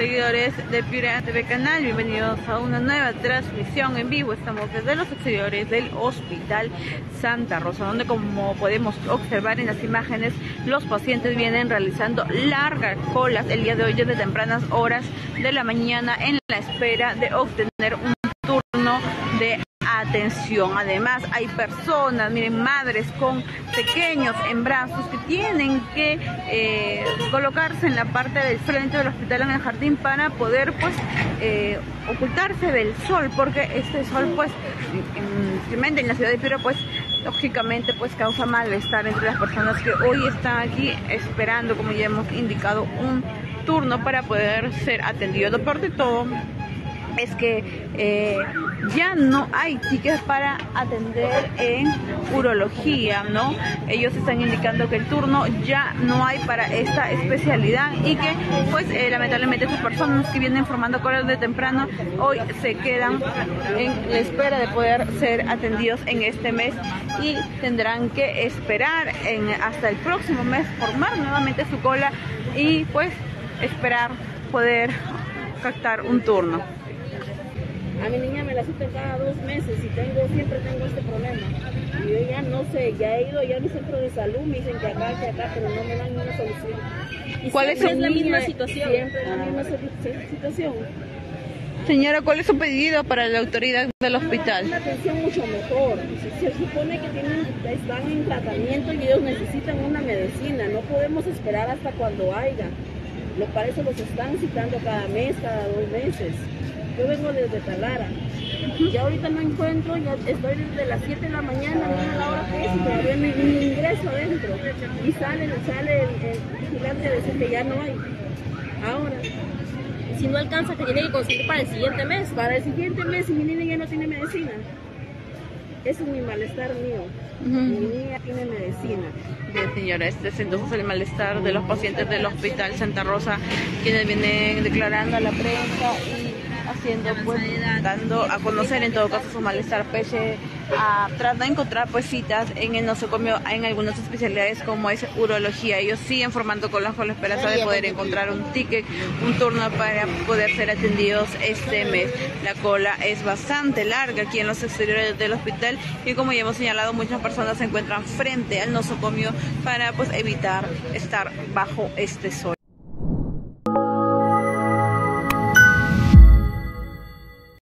seguidores de Piura TV Canal, bienvenidos a una nueva transmisión en vivo. Estamos desde los exteriores del Hospital Santa Rosa, donde, como podemos observar en las imágenes, los pacientes vienen realizando largas colas el día de hoy desde tempranas horas de la mañana en la espera de obtener un turno de atención. Además, hay personas, miren, madres con pequeños en brazos que tienen que colocarse en la parte del frente del hospital, en el jardín, para poder ocultarse del sol, porque este sol en la ciudad de Piura lógicamente causa malestar entre las personas que hoy están aquí esperando, como ya hemos indicado, un turno para poder ser atendido. Lo peor de todo es que ya no hay tickets para atender en urología, ¿no? Ellos están indicando que el turno ya no hay para esta especialidad y que lamentablemente esas personas que vienen formando colas de temprano hoy se quedan en la espera de poder ser atendidos en este mes y tendrán que esperar hasta el próximo mes, formar nuevamente su cola y esperar poder captar un turno. A mi niña me la citan cada 2 meses y siempre tengo este problema. Y yo ya no sé, ya he ido ya a mi centro de salud, me dicen que acá, pero no me dan ninguna solución. ¿Y cuál es la misma situación? Siempre la misma situación. Señora, ¿cuál es su pedido para la autoridad del hospital? Una atención mucho mejor. Se supone que están en tratamiento y ellos necesitan una medicina. No podemos esperar hasta cuando haya. Para eso los están citando cada mes, cada 2 meses. Yo vengo desde Talara. Ya ahorita no encuentro, ya estoy desde las 7 de la mañana, mira la hora que es, y todavía no ingreso adentro. Y sale el vigilante a decir que ya no hay. Ahora. Si no alcanza, que tiene que conseguir para el siguiente mes. Para el siguiente mes, y mi niña ya no tiene medicina. Ese es mi malestar mío. Mi niña tiene medicina. Bien, señora, este es entonces el malestar de los pacientes del Hospital Santa Rosa, quienes vienen declarando a la prensa y dando a conocer en todo caso su malestar, pese a tratar de encontrar citas en el nosocomio en algunas especialidades como es urología. Ellos siguen formando colas con la esperanza de poder encontrar un ticket, un turno para poder ser atendidos este mes. La cola es bastante larga aquí en los exteriores del hospital y, como ya hemos señalado, muchas personas se encuentran frente al nosocomio para evitar estar bajo este sol.